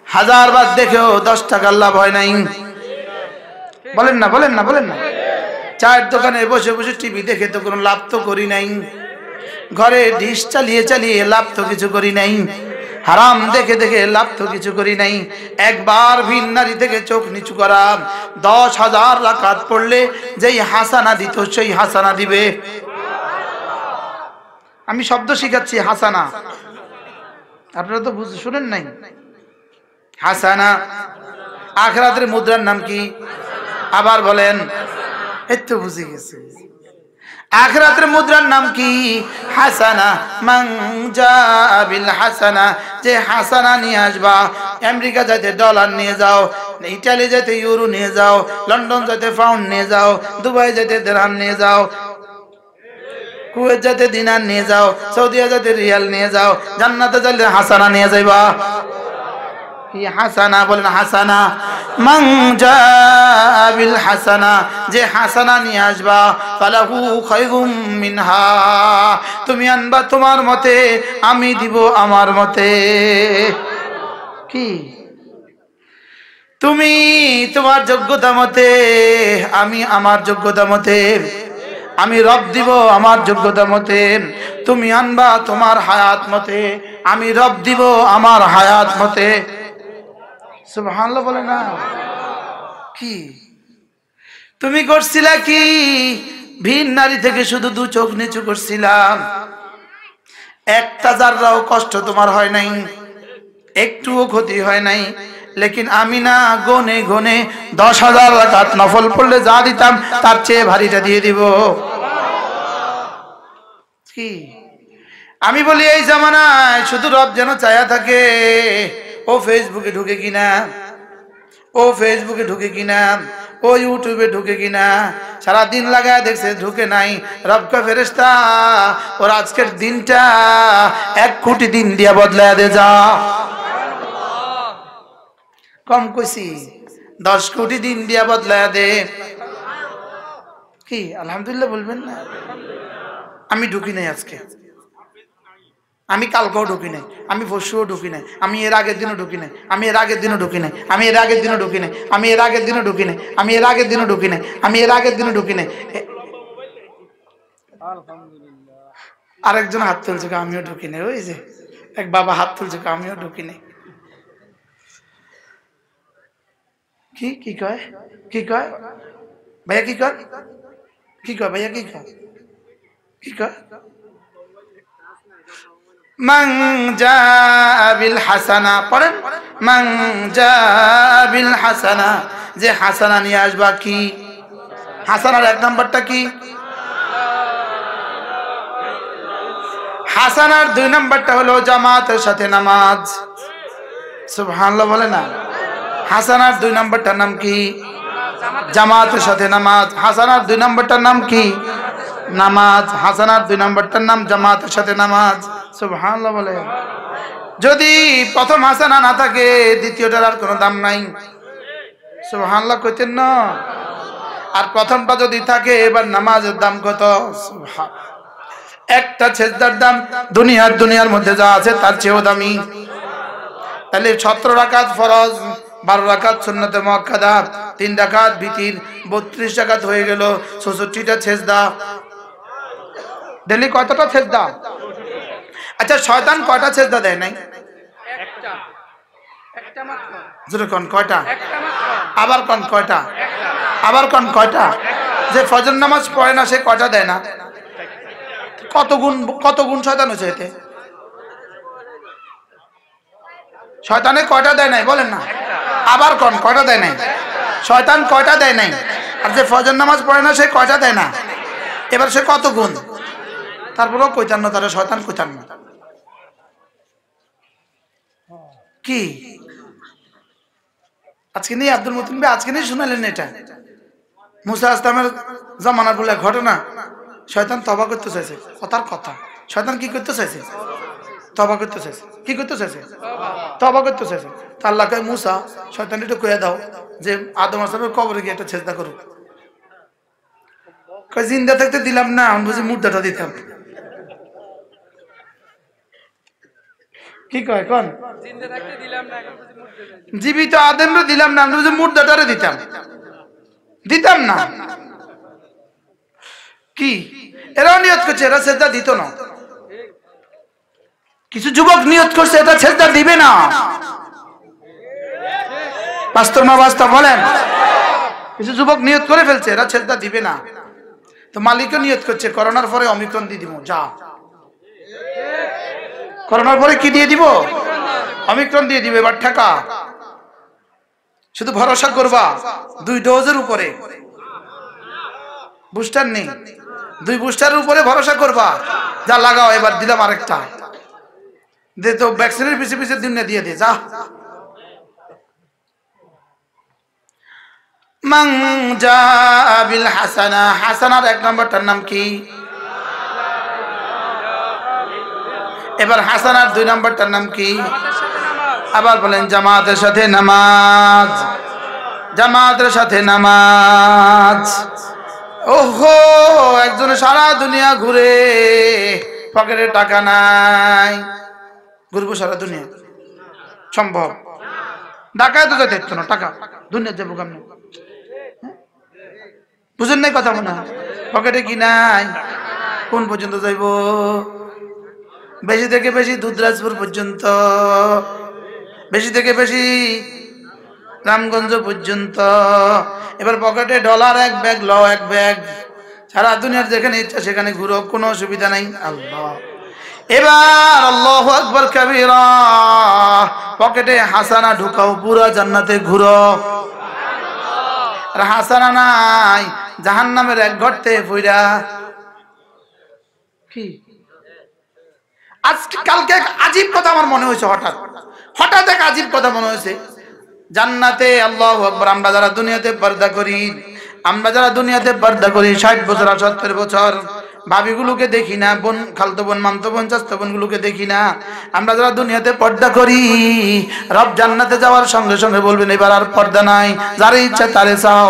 হাজার বার দেখেও 10 টাকার লাভ হয় নাই। বলেন না বলেন না বলেন না। চায়ের দোকানে বসে বসে টিভি দেখে তো কোনো লাভ তো করি নাই। ঘরে ডিশ চালিয়ে চালিয়ে লাভ তো কিছু করি নাই। হারাম দেখে দেখে লাভ তো কিছু করি নাই। একবার ভিন নারী থেকে চোখ নিচু করা 10,000 রাকাত পড়লে যেই হাসানা দিত সেই হাসানা দিবে। আমি শব্দ শিখাচ্ছি হাসানা, আপনারা তো শুনেন নাই। হাসানা আখিরাতের মুদ্রার নাম কি? আবার বলেন। এই তো বুঝে গেছে। আখিরাতের মুদ্রার নাম কি? হাসানা। মান জাআ বিল হাসানা, যে হাসানা নিয়ে আসবা। আমেরিকা যাইতে ডলার নিয়ে যাও, ইটালি যাইতে ইউরো নিয়ে যাও, লন্ডন যাইতে পাউন্ড নিয়ে যাও, দুবাই যাইতে দিরহাম নিয়ে যাও, কুয়েত যাইতে দিনার নিয়ে যাও, সৌদি যাইতে রিয়াল নিয়ে যাও, জান্নাতে যাইতে হাসানা নিয়ে যাইবা। কি হাসানা? বলেন হাসানা। মান জাআ বিল হাসানা, যে হাসানা নিয়ে আসবা, ফালাহু খায়রুম মিনহা, তুমি আনবা তোমার মতে, আমি দিব আমার মতে। কি? তুমি তোমার যোগ্যতা মতে, আমি আমার যোগ্যতা মতে। আমি রব দিব আমার যোগ্যতা মতে, তুমি আনবা তোমার হায়াত মতে। আমি রব দিব আমার হায়াত মতে। সুবহানাল্লাহ বলে না। কি তুমি করছিলা? কি ভিন নারী থেকে শুধু 2 চোখ নিচু করছিলাম, একটা জাররাও কষ্ট তোমার হয় নাই, একটুও ক্ষতি হয় নাই। লেকিন আমি না গনে গনে 10,000 রাকাত নফল পড়লে যা দিতাম তার চেয়ে ভারীটা দিয়ে দিব। কি আমি বলি এই জামানায় শুধু রব যেন চায়া থাকে ও ফেসবুকে ঢুকে কিনা, ও ফেসবুকে ঢুকে কিনা, ও ইউটিউবে ঢুকে কিনা, সারা দিন লাগায় দেখছে ঢুকে নাই। রবকা ফেরেশতা ওর আজকের দিনটা 1 কোটি দিন দিয়া বদলায় দে যা। কম কইছি? 10 কোটি দিন দিয়া বদলায় দে। কি আলহামদুলিল্লাহ বলবেন না? আমি ঢুকি নাই আজকে, আমি কালকেও ঢুকি নাই, আমি পরশুও ঢুকি নাই, আমি এর আগের দিনও ঢুকি নাই, আমি এর আগের দিনও ঢুকি নাই, আমি এর আগের দিনও ঢুকি নাই, আমি এর আগের দিনও ঢুকি নাই, আমি এর আগের দিনও ঢুকি নাই, আমি এর আগের দিনও ঢুকি নাই। আরেকজন হাত তুলছে, আমিও ঢুকি নাই। ওই যে এক বাবা হাত তুলছে, আমিও ঢুকি নাই। কি কি কয়? কি কয় ভাইয়া? কি কয়? কি কয় ভাইয়া? কি কয়? কি কয়? মান জাআ বিল হাসানা, পড়েন। মান জাআ বিল হাসানা, যে হাসানা নিয়ে আসবা। কি হাসানার 1 নাম্বারটা কি? হাসানার 2 নাম্বারটা হলো জামাতের সাথে নামাজ। সুবহানাল্লাহ বলে না। হাসানার 2 নাম্বারটার নাম কি? জামাতের সাথে নামাজ। হাসানার 2 নাম্বারটার নাম কি? নামাজ। হাসানার 2 নাম্বারটার নাম জামাতের সাথে নামাজ। সুবহানাল্লাহ বলে। যদি প্রথম হাসানা না থাকে দ্বিতীয়টার আর কোনো দাম নাই। সুবহানাল্লাহ কইতেন না? আর প্রথমটা যদি থাকে, এবার নামাজের দাম কত? সুবহানাল্লাহ। একটা সেজদার দাম দুনিয়ার মধ্যে যা আছে তার চেয়েও দামি। তাহলে 17 রাকাত ফরজ, 12 রাকাত সুন্নতে মুআক্কাদা, 3 রাকাত ভিতির, 32 রাকাত হয়ে গেল। 64টা সেজদা। ডেইলি কতটা সেজদা? আচ্ছা শয়তান কয়টা সেজদা দেয় নাই? একটা, একটা মাত্র। জোরে কোন কয়টা? একটা মাত্র। আবার কোন কয়টা? আবার কোন কয়টা? যে ফজর নামাজ পড়ে না সে কয়টা দেয় না? কত গুণ শয়তান হয়েছে এতে? শয়তানে কয়টা দেয় নাই বলেন না? আবার কোন কয়টা দেয় নাই? শয়তান কয়টা দেয় নাই? আর যে ফজর নামাজ পড়ে না সে কয়টা দেয় না? এবার সে কত গুণ? তারপরেও কইতান না তারা শয়তান কইতান না। কি আজকে নেই আব্দুল মতিন ভাই? আজকে নেই শুনালেন এটা? মুসা আসলামের জামানার বলে ঘটনা। শয়তান তওবা করতে চাইছে, কথার কথা। শয়তান কি করতে চাইছে? তওবা করতে চাইছে। কি করতে চাইছে? তওবা করতে চাইছে। তা আল্লাহ কয় মুসা শয়তান একটু কইয়া দাও যে আদম আসলামের কবরে গিয়ে একটা সেজদা করুক। কয় জিন্দা থাকতে দিলাম না, আমি বুঝি মুর্দাটা দিতাম। কি কয় কোন? জিন্দা থাকতে দিলাম না, এখন বুঝি মুর্দে যাই। জীবিত আদমরে দিলাম না, আমরা মুর্দাটারে দিতাম, দিতাম না। কি এরাও নিয়ত করছে, এরা সেজদা দিত না। কিছু যুবক নিয়ত করছে এটা সেজদা দিবে না। বাস্তব না বাস্তব বলেন? কিছু যুবক নিয়ত করে ফেলছে এরা সেজদা দিবে না। তো মালিকও নিয়ত করছে করোনার পরে অমিক্রন দিয়ে দিব। যা, করোনার পরে কি দিয়ে দিব? অমিক্রন দিয়ে দিবে। এবার ঠেকা, শুধু ভরসা করবা 2 ডোজের উপরে, বুস্টার নেই, 2 বুস্টারের উপরে ভরসা করবা। যা লাগাও, এবার দিলাম আরেকটা দে, তো ভ্যাকসিনের পিছে পিছে দিন দিয়ে দে যা। মান জা বিল হাসানা, হাসানার 1 নম্বরটার নাম কি? এবার হাসানার 2 নম্বরটার নাম কি? আবার বলেন জামাতের সাথে নামাজ, জামাতের সাথে নামাজ। ওহো, একজন সারা দুনিয়া ঘুরে, পকেটে টাকা নাই, ঘুরবো সারা দুনিয়া সম্ভব? ঢাকায় তো যেতে হতো না, টাকা দুনিয়া যাবো কেমন? বুঝেন নাই কথা? মনে হয় পকেটে কি নাই? কোন পর্যন্ত যাইব? বেশি থেকে বেশি দুধরাজপুর পর্যন্ত, বেশি থেকে বেশি রামগঞ্জ পর্যন্ত। এবার পকেটে ডলার 1 ব্যাগ, ল 1 ব্যাগ, সারা দুনিয়ার যেখানে ইচ্ছা সেখানে ঘুরো, কোনো অসুবিধা নাই। আল্লাহ, এবার আল্লাহু আকবার কাবীরা, পকেটে হাসানা ঢুকাও, পুরা জান্নাতে ঘুরো। আর হাসানা নাই, জাহান্নামের 1 গর্তে পইড়া। কি আজকে কালকে এক আজীব কথা আমার মনে হয়েছে, হঠাৎ এক আজীব কথা মনে হয়েছে। জান্নাতে, আল্লাহু আকবার, আমরা যারা দুনিয়াতে পর্দা করি, 60 বছর 70 বছর, ভাবিগুলোকে দেখি না, বোন, খালতো বোন, মামতো বোন, চাচতো বোনগুলোকে দেখি না। আমরা যারা দুনিয়াতে পর্দা করি, রব জান্নাতে যাওয়ার সঙ্গে সঙ্গে বলবেন এবার আর পর্দা নাই, যারা ইচ্ছা তারে চাও।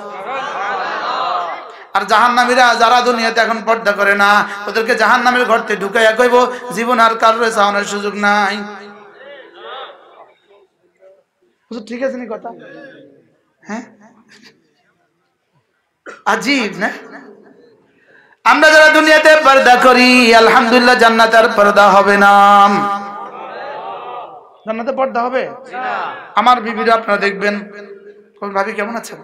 আর জাহান্নামীরা যারা দুনিয়াতে এখন পর্দা করে না, ওদেরকে জাহান্নামের ঘরতে ঢুকাইয়া কইব জীবন আর কারোর চাওয়ানোর সুযোগ নাই। ঠিক আছে নি কথা? হ্যাঁ, আজীব না? আমরা যারা দুনিয়াতে পর্দা করি, আলহামদুলিল্লাহ জান্নাতে আর পর্দা হবে না। জান্নাতে পর্দা হবে? আমার বিবিরা আপনারা দেখবেন, ভাবি কেমন আছেন,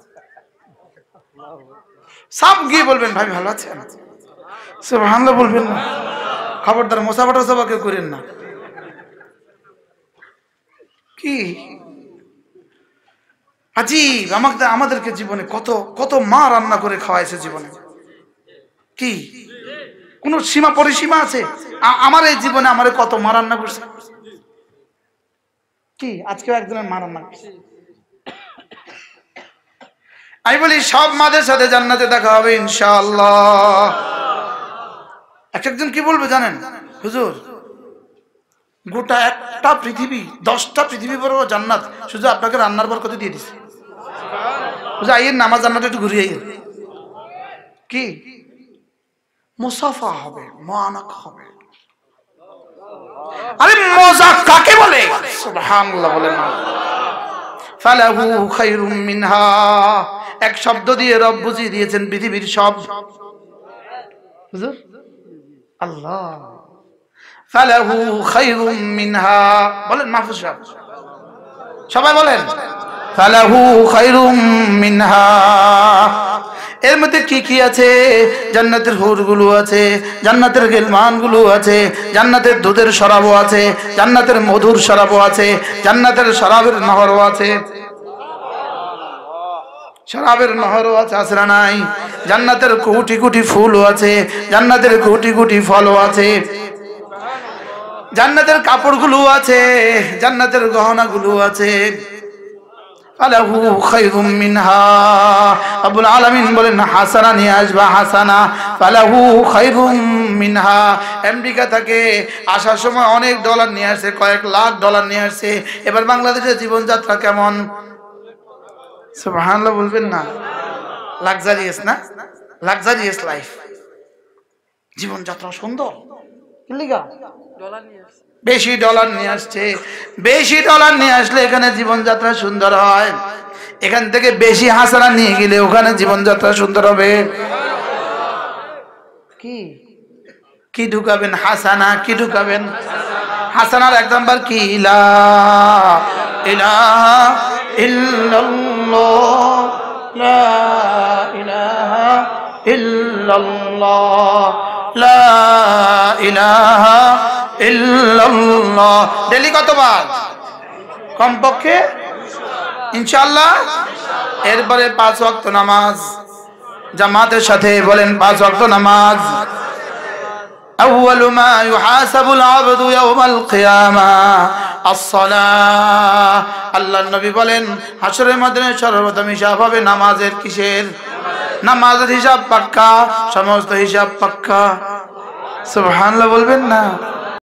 সব গিয়ে বলবেন ভাবি ভালো আছেন, সুবহানাল্লাহ বলবেন না। খবরদার মোসাফাটা সবা কেউ করেন না। কি আজীব! আমাদেরকে জীবনে কত কত মা রান্না করে খাওয়াইছে জীবনে। কি কোন সীমা পরিসীমা আছে? আমার এই জীবনে আমারে কত মা রান্না করছে। কি আজকেও একজনের মা রান্না করছে। আমি বলি সব মাদের সাথে জান্নাতে দেখা হবে ইনশাআল্লাহ। একজন কি বলবে জানেন? হুজুর, গোটা একটা পৃথিবী, 10টা পৃথিবী বড় জান্নাত শুধু আপনাকে রান্নার বরকতে দিয়ে দিছে। হুজুর আইয়ের নামাজ জান্নাতে একটু ঘুরিয়ে আইয়ের। কি মুসাফা হবে, মানাক হবে। আরে মজা কাকে বলে? সুবহানাল্লাহ বলেন না। ফালাহু খায়রুম মিনহা, এক শব্দ দিয়ে রব বুঝিয়ে দিয়েছেন পৃথিবীর সব। হুজুর আল্লাহ, ফালাহু খায়রুম মিনহা বলেন, মাহফুজ সাহেব সবাই বলেন ফালাহু খায়রুম মিনহা। এর মধ্যে কি কি আছে? জান্নাতের হুরগুলো আছে, জান্নাতের গিলমানগুলো আছে, জান্নাতের দুধের শরাবও আছে, জান্নাতের মধুর শরাবও আছে, জান্নাতের শরাবের নহরও আছে, শরাবের নহরও আছে, আসরা নাই? জান্নাতের কোটি কোটি ফুলও আছে, জান্নাতের কোটি কোটি ফলও আছে, জান্নাতের কাপড়গুলো আছে, জান্নাতের গহনাগুলো আছে। ফালাহু খায়রুম মিনহা, আব্বুল আলামিন বলেন হাসানা নিয়ে আসবা, হাসানা। ফালাহু খায়রুম মিনহা, আমেরিকা থেকে আসার সময় অনেক ডলার নিয়ে আসছে, কয়েক লাখ ডলার নিয়ে আসছে। এবার বাংলাদেশের জীবনযাত্রা কেমন? সুবহানাল্লাহ বলবেন না? লাক্সারিয়াস না? লাক্সারিয়াস লাইফ, জীবনযাত্রা সুন্দর। কি লিগা? ডলার নিয়ে আসছে। বেশি ডলার নিয়ে আসছে, বেশি ডলার নিয়ে আসলে এখানে জীবনযাত্রা সুন্দর হয়, এখান থেকে বেশি হাসানা নিয়ে গেলে ওখানে জীবনযাত্রা সুন্দর হবে। কি কি ঢুকাবেন? হাসানা। কি ঢুকাবেন? হাসানার এক নাম্বার কি? লা ইলাহা ইল্লাল্লাহ, লা ইলাহা ইল্লাল্লাহ, লা ইলাহা ইল্লাল্লাহ। ডেলি কতবার? কমপক্ষে ইনশাআল্লাহ। এরপরে 5 ওয়াক্ত নামাজ জামাতের সাথে বলেন, 5 ওয়াক্ত নামাজ। أول ما يحاسب العبد يوم القيامة الصلاة। আল্লাহর নবী বলেন হাশরের ময়দানে সর্বপ্রথম হিসাব হবে নামাজের। কিসের? নামাজের হিসাব পাক্কা, সমস্ত হিসাব পাক্কা। সুবহানাল্লাহ বলবেন না?